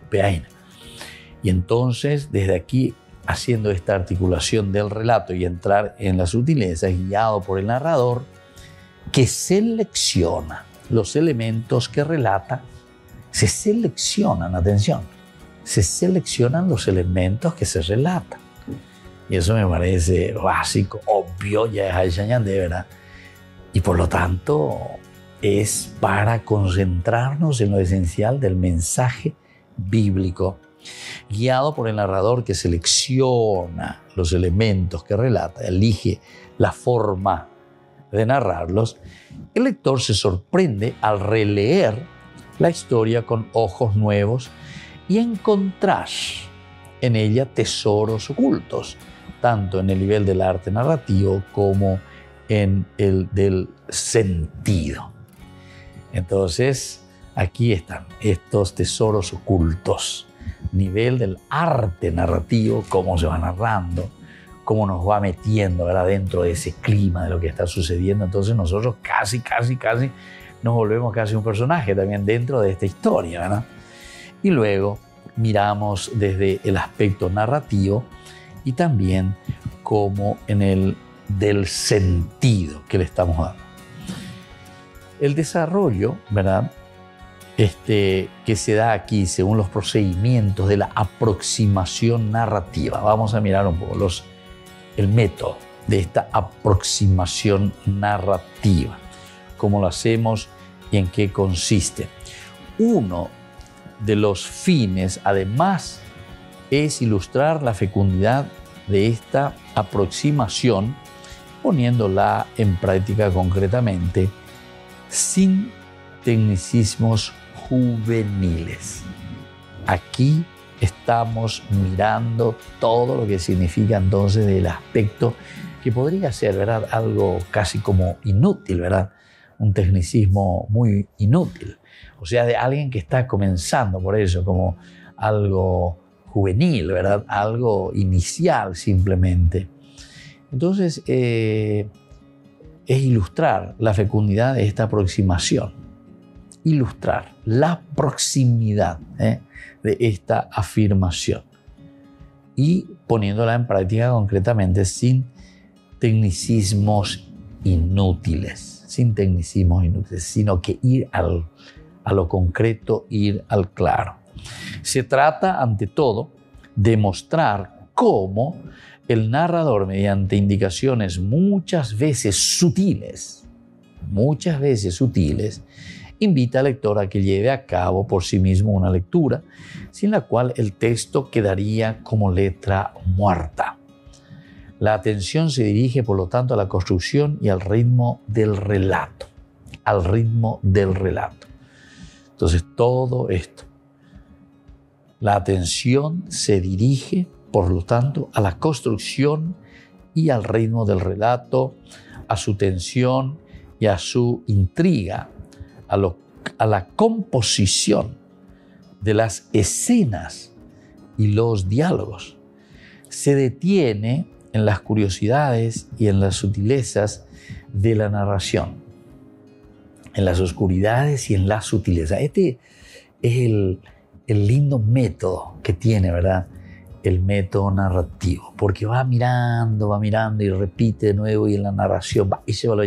Y entonces, desde aquí, haciendo esta articulación del relato y entrar en la sutileza, guiado por el narrador, que selecciona los elementos que relata, se seleccionan, atención, se seleccionan los elementos que se relatan. Y eso me parece básico, obvio, ya es de verdad. Y por lo tanto es para concentrarnos en lo esencial del mensaje bíblico, guiado por el narrador que selecciona los elementos que relata, elige la forma de narrarlos. El lector se sorprende al releer la historia con ojos nuevos y encontrar en ella tesoros ocultos, tanto en el nivel del arte narrativo como en el del sentido. Entonces, aquí están estos tesoros ocultos. nivel del arte narrativo, cómo se va narrando, cómo nos va metiendo, ¿verdad?, dentro de ese clima de lo que está sucediendo. Entonces nosotros casi nos volvemos casi un personaje también dentro de esta historia, ¿verdad? Y luego miramos desde el aspecto narrativo y también como en el del sentido que le estamos dando. El desarrollo, ¿verdad?, que se da aquí según los procedimientos de la aproximación narrativa. Vamos a mirar un poco el método de esta aproximación narrativa, cómo lo hacemos y en qué consiste. Uno de los fines, además, es ilustrar la fecundidad de esta aproximación, poniéndola en práctica concretamente, sin tecnicismos juveniles. Aquí estamos mirando todo lo que significa entonces el aspecto que podría ser, ¿verdad?, algo casi como inútil, ¿verdad?, un tecnicismo muy inútil. O sea, de alguien que está comenzando, por eso, como algo juvenil, ¿verdad?, algo inicial simplemente. Entonces, es ilustrar la fecundidad de esta aproximación, ilustrar la proximidad de esta afirmación y poniéndola en práctica concretamente sin tecnicismos inútiles, sino que ir a lo concreto, ir al claro. Se trata, ante todo, de mostrar cómo el narrador, mediante indicaciones muchas veces sutiles, invita al lector a que lleve a cabo por sí mismo una lectura, sin la cual el texto quedaría como letra muerta. La atención se dirige, por lo tanto, a la construcción y al ritmo del relato. Entonces, todo esto, la atención se dirige, por lo tanto, a la construcción y al ritmo del relato, a su tensión y a su intriga, a la composición de las escenas y los diálogos. Se detiene en las curiosidades y en las sutilezas de la narración, en las oscuridades y en la sutileza. Este es el lindo método que tiene, ¿verdad?, el método narrativo, porque va mirando y repite de nuevo, y en la narración va y se va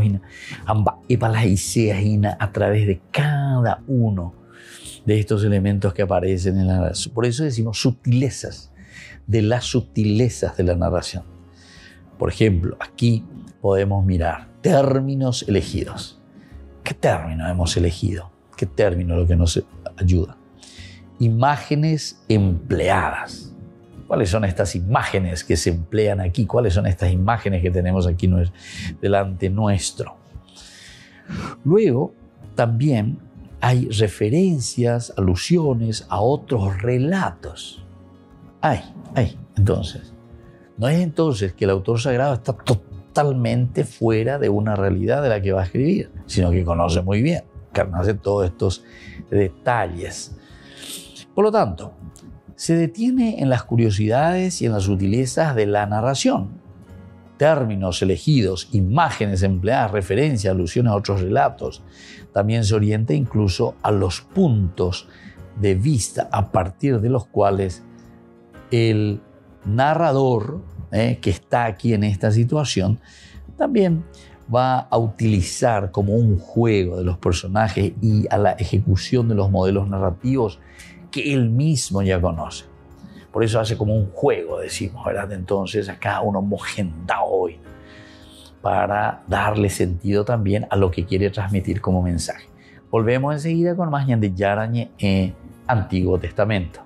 a través de cada uno de estos elementos que aparecen en la narración. Por eso decimos sutilezas, de las sutilezas de la narración. Por ejemplo, aquí podemos mirar términos elegidos. ¿Qué término hemos elegido? ¿Qué término es lo que nos ayuda? Imágenes empleadas. ¿Cuáles son estas imágenes que se emplean aquí? ¿Cuáles son estas imágenes que tenemos aquí delante nuestro? Luego, también hay referencias, alusiones a otros relatos. Entonces, no es entonces que el autor sagrado está totalmente fuera de una realidad de la que va a escribir, sino que conoce muy bien, conoce todos estos detalles. Por lo tanto, se detiene en las curiosidades y en las sutilezas de la narración. Términos elegidos, imágenes empleadas, referencias, alusiones a otros relatos. También se orienta incluso a los puntos de vista a partir de los cuales el narrador, que está aquí en esta situación, también va a utilizar como un juego de los personajes y a la ejecución de los modelos narrativos que él mismo ya conoce. Por eso hace como un juego, decimos, ¿verdad? Entonces a cada uno mogenda hoy para darle sentido también a lo que quiere transmitir como mensaje. Volvemos enseguida con más Ñande Yarañe en Antiguo Testamento.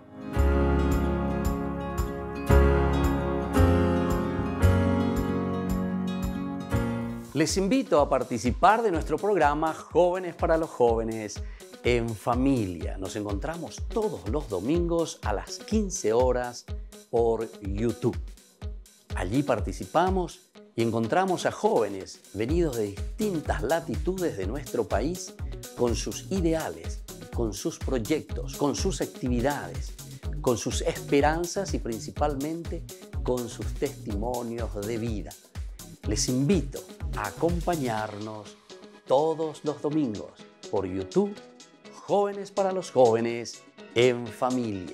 Les invito a participar de nuestro programa Jóvenes para los Jóvenes en Familia. Nos encontramos todos los domingos a las 15 horas por YouTube. Allí participamos y encontramos a jóvenes venidos de distintas latitudes de nuestro país con sus ideales, con sus proyectos, con sus actividades, con sus esperanzas y principalmente con sus testimonios de vida. Les invito a acompañarnos todos los domingos por YouTube, Jóvenes para los Jóvenes en Familia.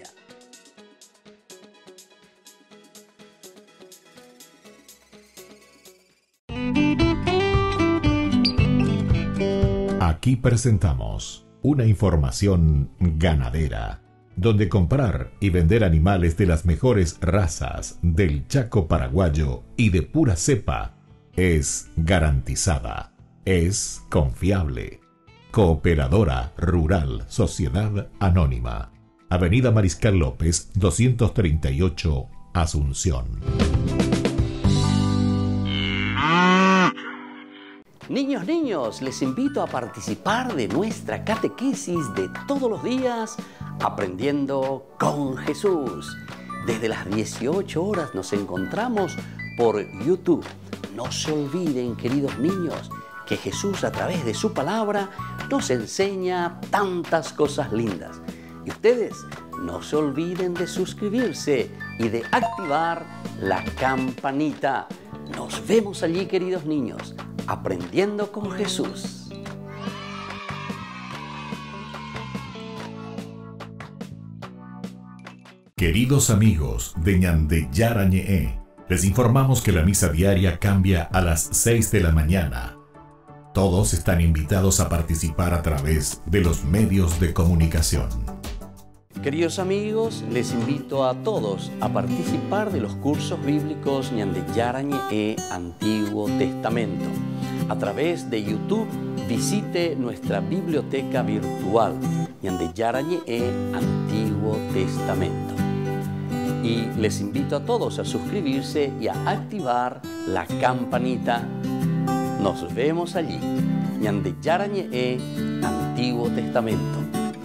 Aquí presentamos una información ganadera, donde comprar y vender animales de las mejores razas del Chaco paraguayo y de pura cepa es garantizada, es confiable. Cooperadora Rural Sociedad Anónima, Avenida Mariscal López, 238, Asunción. Niños, les invito a participar de nuestra catequesis de todos los días, Aprendiendo con Jesús. Desde las 18 horas nos encontramos por YouTube. No se olviden, queridos niños, que Jesús a través de su palabra nos enseña tantas cosas lindas. Y ustedes no se olviden de suscribirse y de activar la campanita. Nos vemos allí, queridos niños, Aprendiendo con Jesús. Queridos amigos de Ñandeyara Ñe'e, les informamos que la misa diaria cambia a las 6 de la mañana. Todos están invitados a participar a través de los medios de comunicación. Queridos amigos, les invito a todos a participar de los cursos bíblicos Ñandeyara Ñe'e Antiguo Testamento. A través de YouTube, visite nuestra biblioteca virtual Ñandeyara Ñe'e Antiguo Testamento. Y les invito a todos a suscribirse y a activar la campanita. Nos vemos allí, Ñandeyara Ñe'e Antiguo Testamento.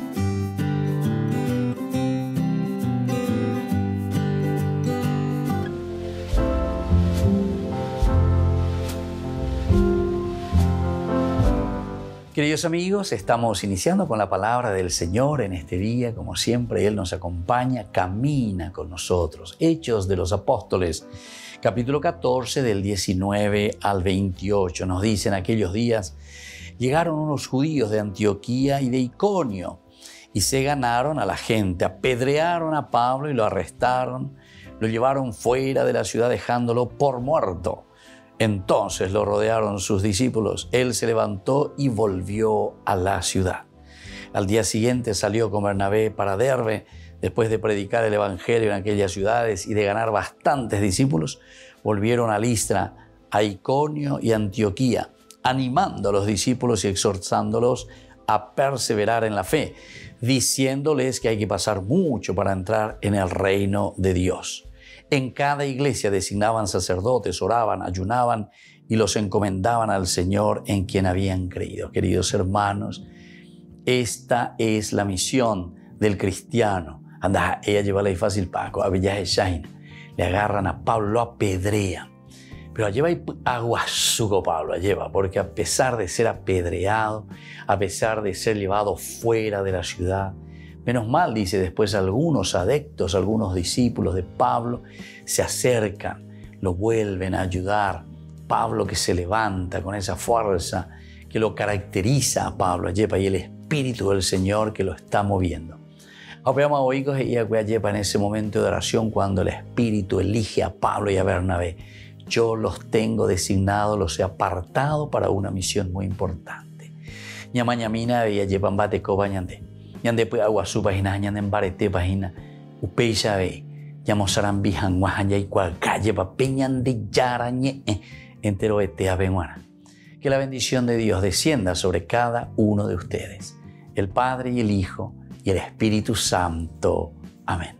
Queridos amigos, estamos iniciando con la palabra del Señor en este día. Como siempre, Él nos acompaña, camina con nosotros. Hechos de los Apóstoles, capítulo 14, del 19 al 28. Nos dice: en aquellos días llegaron unos judíos de Antioquía y de Iconio y se ganaron a la gente. Apedrearon a Pablo y lo arrestaron. Lo llevaron fuera de la ciudad dejándolo por muerto. Entonces lo rodearon sus discípulos. Él se levantó y volvió a la ciudad. Al día siguiente salió con Bernabé para Derbe. Después de predicar el evangelio en aquellas ciudades y de ganar bastantes discípulos, volvieron a Listra, a Iconio y Antioquía, animando a los discípulos y exhortándolos a perseverar en la fe, diciéndoles que hay que pasar mucho para entrar en el reino de Dios. En cada iglesia designaban sacerdotes, oraban, ayunaban y los encomendaban al Señor en quien habían creído. Queridos hermanos, esta es la misión del cristiano. Anda, ella lleva la fácil Paco, a Villaje Shain. Le agarran a Pablo, lo apedrean. Pero lleva aguasuco Pablo, lleva, porque a pesar de ser apedreado, a pesar de ser llevado fuera de la ciudad, menos mal, dice después, algunos adeptos, algunos discípulos de Pablo se acercan, lo vuelven a ayudar. Pablo que se levanta con esa fuerza que lo caracteriza a Pablo, y el Espíritu del Señor que lo está moviendo. En ese momento de oración, cuando el Espíritu elige a Pablo y a Bernabé, yo los tengo designados, los he apartado para una misión muy importante. Ñamañamina veía llevan bate cobañante. Ñande pues agua su página, ñande en barete página, upeisha ve, llamosaran bijan, guajanya y cual calle pa peñan de yarañe, entero este abenguana. Que la bendición de Dios descienda sobre cada uno de ustedes, el Padre y el Hijo y el Espíritu Santo. Amén.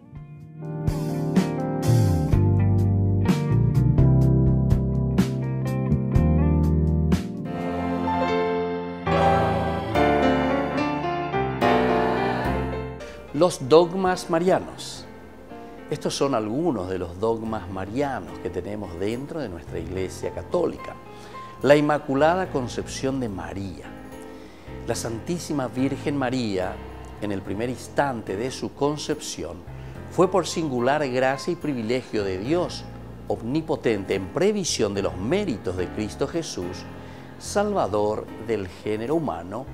Los dogmas marianos. Estos son algunos de los dogmas marianos que tenemos dentro de nuestra Iglesia Católica. La Inmaculada Concepción de María. La Santísima Virgen María, en el primer instante de su concepción, fue por singular gracia y privilegio de Dios omnipotente en previsión de los méritos de Cristo Jesús, Salvador del género humano,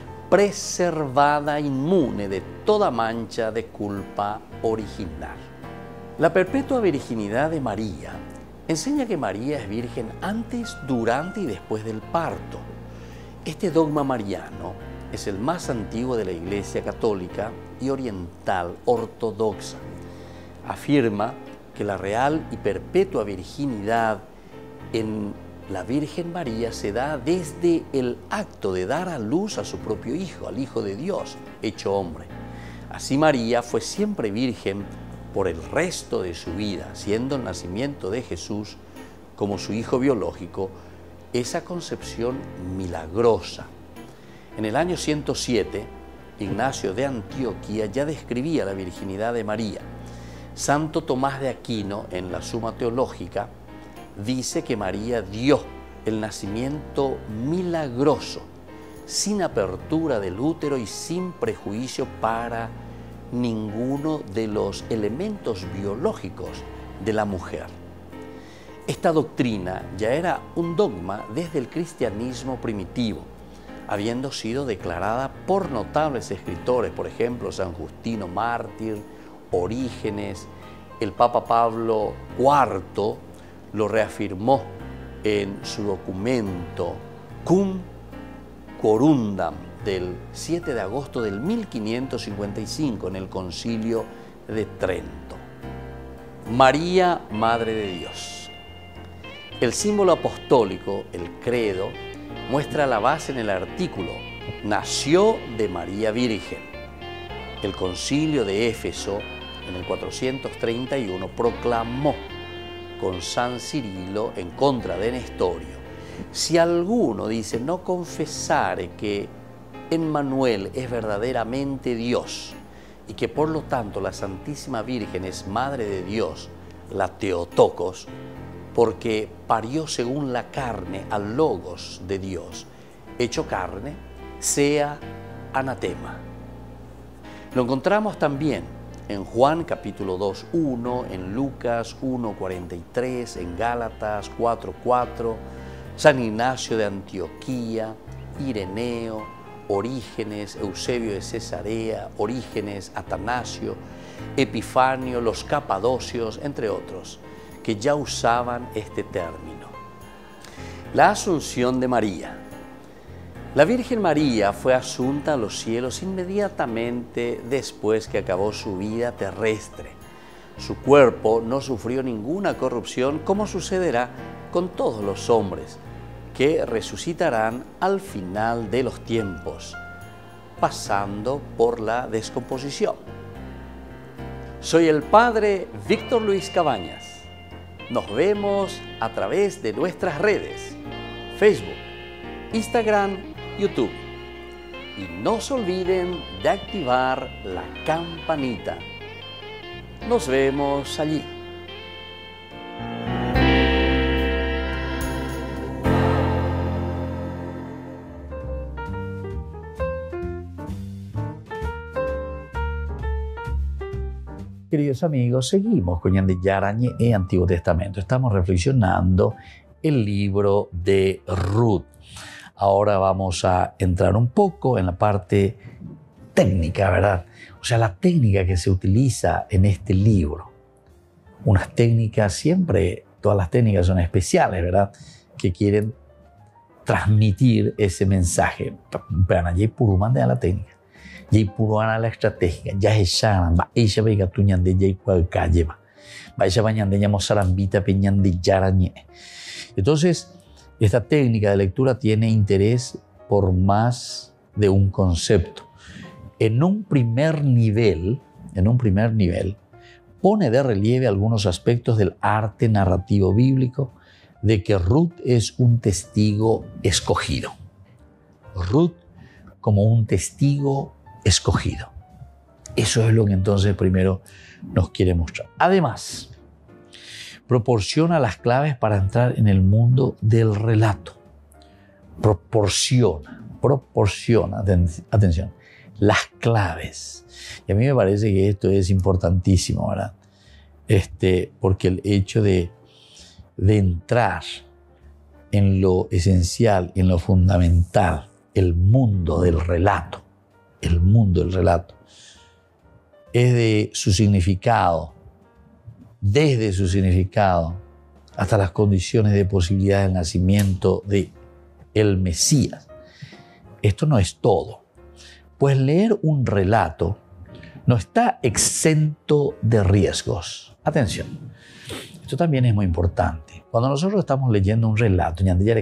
preservada inmune de toda mancha de culpa original. La perpetua virginidad de María enseña que María es virgen antes, durante y después del parto. Este dogma mariano es el más antiguo de la Iglesia católica y oriental ortodoxa. Afirma que la real y perpetua virginidad en la Virgen María se da desde el acto de dar a luz a su propio Hijo, al Hijo de Dios, hecho hombre. Así María fue siempre virgen por el resto de su vida, siendo el nacimiento de Jesús como su hijo biológico, esa concepción milagrosa. En el año 107, Ignacio de Antioquía ya describía la virginidad de María. Santo Tomás de Aquino, en la Suma Teológica, dice que María dio el nacimiento milagroso, sin apertura del útero y sin prejuicio para ninguno de los elementos biológicos de la mujer. Esta doctrina ya era un dogma desde el cristianismo primitivo, habiendo sido declarada por notables escritores, por ejemplo, San Justino Mártir, Orígenes. El Papa Pablo IV lo reafirmó en su documento Cum Quorundam del 7 de agosto del 1555 en el Concilio de Trento. María, Madre de Dios. El símbolo apostólico, el credo, muestra la base en el artículo nació de María Virgen. El Concilio de Éfeso, en el 431, proclamó con San Cirilo en contra de Nestorio: si alguno, dice, no confesare que Emmanuel es verdaderamente Dios y que por lo tanto la Santísima Virgen es Madre de Dios, la Theotokos, porque parió según la carne al Logos de Dios, hecho carne, sea anatema. Lo encontramos también en Juan capítulo 2:1, en Lucas 1:43, en Gálatas 4:4, San Ignacio de Antioquía, Ireneo, Orígenes, Eusebio de Cesarea, Orígenes, Atanasio, Epifanio, los capadocios, entre otros, que ya usaban este término. La Asunción de María. La Virgen María fue asunta a los cielos inmediatamente después que acabó su vida terrestre. Su cuerpo no sufrió ninguna corrupción, como sucederá con todos los hombres, que resucitarán al final de los tiempos, pasando por la descomposición. Soy el Padre Víctor Luis Cabañas. Nos vemos a través de nuestras redes, Facebook, Instagram, YouTube. Y no se olviden de activar la campanita. Nos vemos allí. Queridos amigos, seguimos con Ñande Yarañe e Antiguo Testamento. Estamos reflexionando el libro de Ruth. Ahora vamos a entrar un poco en la parte técnica, ¿verdad? O sea, la técnica que se utiliza en este libro. Unas técnicas siempre, todas las técnicas son especiales, ¿verdad? Que quieren transmitir ese mensaje. Pero allí puro manda la técnica. Y puro ana la estrategia. Ya es sana, va ella vega tu ñande ya cual calle va. Va ella bañande ya mozarambita peñande yarañe. Entonces, esta técnica de lectura tiene interés por más de un concepto. En un primer nivel, pone de relieve algunos aspectos del arte narrativo bíblico de que Ruth es un testigo escogido. Ruth como un testigo escogido. Eso es lo que entonces primero nos quiere mostrar. Además, proporciona las claves para entrar en el mundo del relato. Proporciona, atención, las claves. Y a mí me parece que esto es importantísimo, ¿verdad? Porque el hecho de entrar en lo esencial, en lo fundamental, el mundo del relato, es de su significado, desde su significado hasta las condiciones de posibilidad del nacimiento de el Mesías. Esto no es todo, pues leer un relato no está exento de riesgos. Atención, esto también es muy importante. Cuando nosotros estamos leyendo un relato,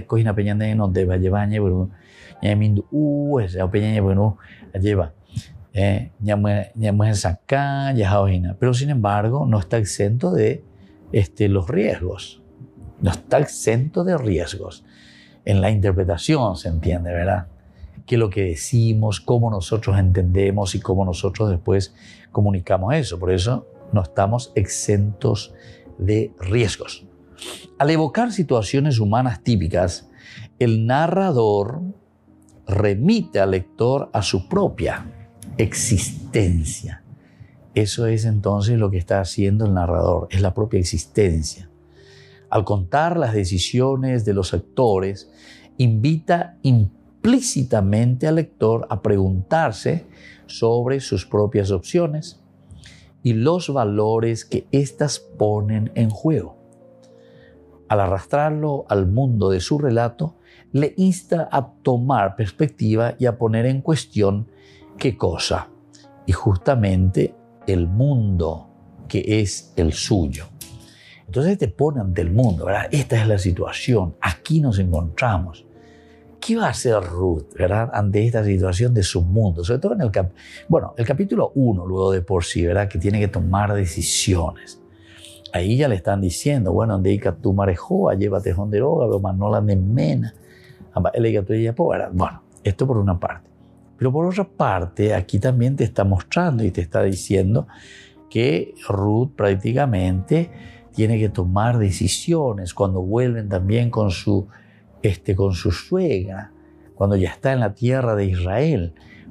pero sin embargo no está exento de los riesgos. No está exento de riesgos. En la interpretación se entiende, ¿verdad? Que lo que decimos, cómo nosotros entendemos y cómo nosotros después comunicamos eso. Por eso no estamos exentos de riesgos. Al evocar situaciones humanas típicas, el narrador remite al lector a su propia existencia. Eso es entonces lo que está haciendo el narrador, es la propia existencia. Al contar las decisiones de los actores, invita implícitamente al lector a preguntarse sobre sus propias opciones y los valores que éstas ponen en juego. Al arrastrarlo al mundo de su relato, le insta a tomar perspectiva y a poner en cuestión qué cosa, y justamente el mundo que es el suyo. Entonces te pone ante el mundo, ¿verdad? Esta es la situación, aquí nos encontramos. ¿Qué va a hacer Ruth, ¿verdad? Ante esta situación de su mundo? Sobre todo en el capítulo 1, luego de por sí, ¿verdad? Que tiene que tomar decisiones. Ahí ya le están diciendo, bueno, donde tú marejoa, llévate honderoga, pero manola de mena. Bueno, esto por una parte. Pero por otra parte, aquí también te está mostrando y te está diciendo que Ruth prácticamente tiene que tomar decisiones cuando vuelven también con su suegra, cuando ya está en la tierra de Israel.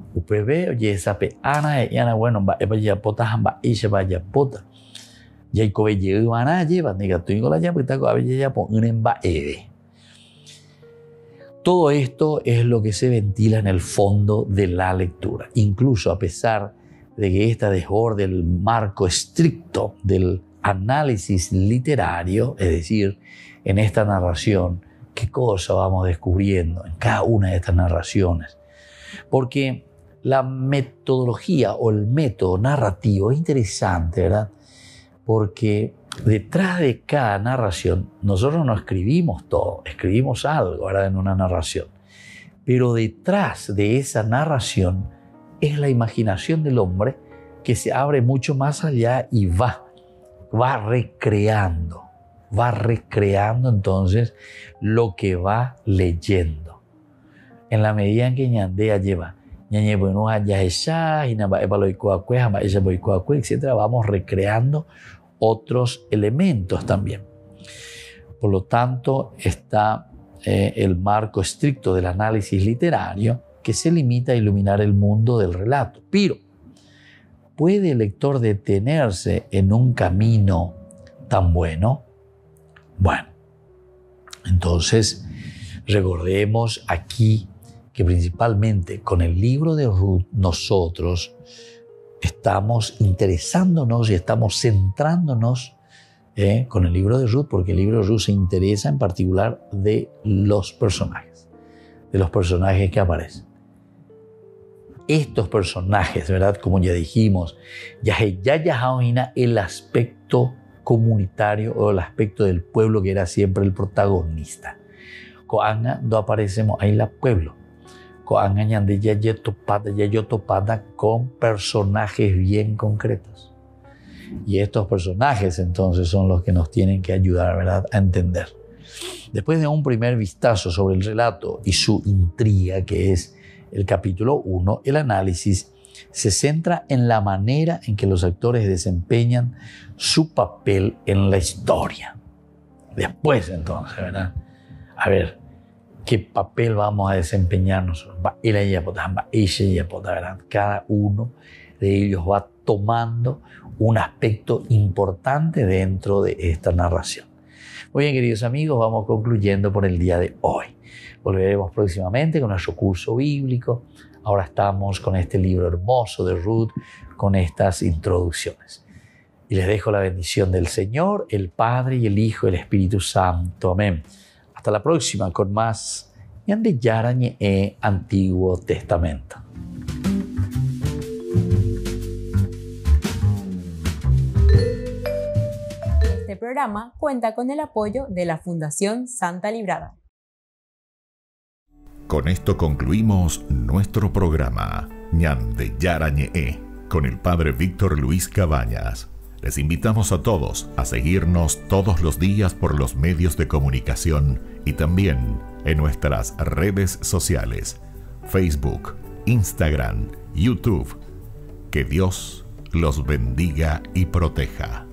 Todo esto es lo que se ventila en el fondo de la lectura, incluso a pesar de que esta desborde el marco estricto del análisis literario, es decir, en esta narración, qué cosa vamos descubriendo en cada una de estas narraciones. Porque la metodología o el método narrativo es interesante, ¿verdad? Porque detrás de cada narración, nosotros no escribimos todo, escribimos algo, ¿verdad? En una narración. Pero detrás de esa narración es la imaginación del hombre que se abre mucho más allá y va recreando entonces lo que va leyendo. En la medida en que Ñandea lleva, etc., vamos recreando otros elementos también. Por lo tanto, está el marco estricto del análisis literario que se limita a iluminar el mundo del relato. Pero, ¿puede el lector detenerse en un camino tan bueno? Bueno, entonces recordemos aquí que principalmente con el libro de Ruth nosotros estamos interesándonos y estamos centrándonos con el libro de Ruth, porque el libro de Ruth se interesa en particular de los personajes que aparecen. Estos personajes, ¿verdad? Como ya dijimos, ya el aspecto comunitario o el aspecto del pueblo que era siempre el protagonista. Cuando aparecemos ahí la pueblo. Topada con personajes bien concretos. Y estos personajes entonces son los que nos tienen que ayudar, ¿verdad?, a entender. Después de un primer vistazo sobre el relato y su intriga, que es el capítulo 1, el análisis se centra en la manera en que los actores desempeñan su papel en la historia. Después, entonces, ¿verdad? A ver, qué papel vamos a desempeñar nosotros. Cada uno de ellos va tomando un aspecto importante dentro de esta narración. Muy bien, queridos amigos, vamos concluyendo por el día de hoy. Volveremos próximamente con nuestro curso bíblico. Ahora estamos con este libro hermoso de Ruth, con estas introducciones. Y les dejo la bendición del Señor, el Padre y el Hijo y el Espíritu Santo. Amén. Hasta la próxima con más Ñande Yarañe Antiguo Testamento. Este programa cuenta con el apoyo de la Fundación Santa Librada. Con esto concluimos nuestro programa Ñande Yarañe con el Padre Víctor Luis Cabañas. Les invitamos a todos a seguirnos todos los días por los medios de comunicación y también en nuestras redes sociales, Facebook, Instagram, YouTube. Que Dios los bendiga y proteja.